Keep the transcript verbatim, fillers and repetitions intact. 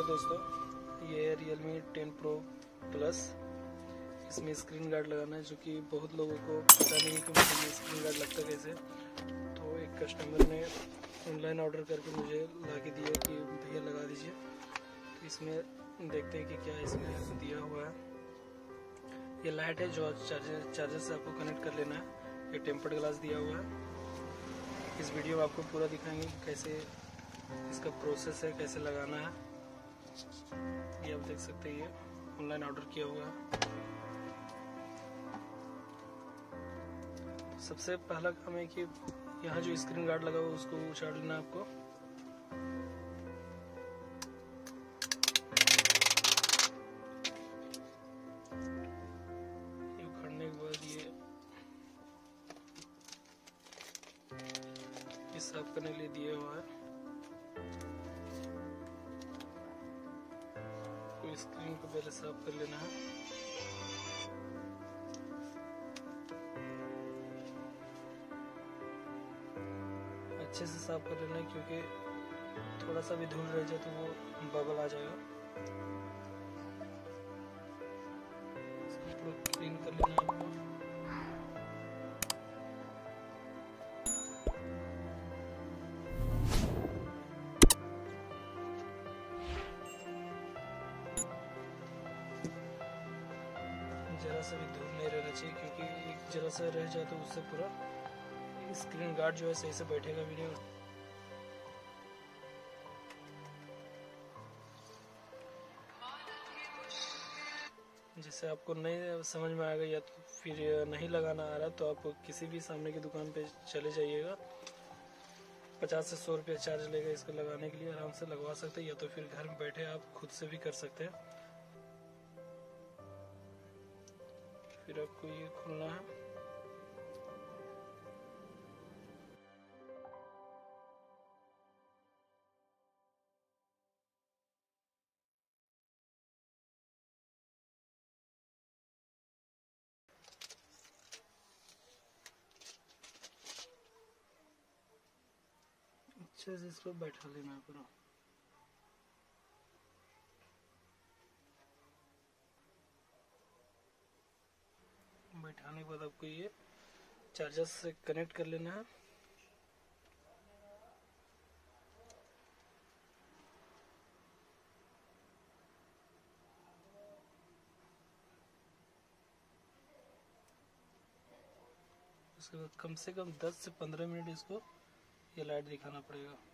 Hello दोस्तों, ये है Realme टेन Pro प्लस। इसमें स्क्रीन गार्ड लगाना है, जो कि बहुत लोगों को पता नहीं है कि मुझे ये स्क्रीन गार्ड लगता कैसे। तो एक कस्टमर ने ऑनलाइन ऑर्डर करके मुझे ला के दिया कि भैया लगा दीजिए। तो इसमें देखते हैं कि क्या इसमें दिया हुआ है। ये लाइट है जो चार्जर चार्जर से आपको कनेक्ट कर लेना है। ये टेम्पर्ड ग्लास दिया हुआ है। इस वीडियो में आपको पूरा दिखाएंगे कि कैसे इसका प्रोसेस है, कैसे लगाना है। ये आप देख सकते हैं, ये ऑनलाइन ऑर्डर किया हुआ है। तो सबसे पहला काम है कि यहाँ जो स्क्रीन गार्ड लगा हुआ उसको उछाड़ लेना है आपको। ये उखाड़ने के बाद ये ये साफ करने के लिए दिया हुआ है। तो स्क्रीन को पहले साफ कर लेना है। अच्छे से साफ कर लेना है, क्योंकि थोड़ा सा भी धूल रह जाए तो वो बबल आ जाएगा। इसको क्लीन कर लेना है आपको। जरा सा भी धूल नहीं रहना चाहिए, क्योंकि एक जरा सा रह जाए तो उससे पूरा स्क्रीन गार्ड जो है सही से बैठेगा भी नहीं। जैसे आपको नहीं समझ में आएगा या तो फिर नहीं लगाना आ रहा, तो आप किसी भी सामने की दुकान पे चले जाइएगा। पचास से सौ रुपया चार्ज लेगा इसको लगाने के लिए। आराम से लगवा सकते हैं, या तो फिर घर में बैठे आप खुद से भी कर सकते हैं। फिर आपको ये खोलना है। अच्छे से इसको बैठा लेना है पूरा। बैठाने के बाद आपको ये चार्जर से कनेक्ट कर लेना है। उसके बाद कम से कम दस से पंद्रह मिनट इसको ये लाइट दिखाना पड़ेगा।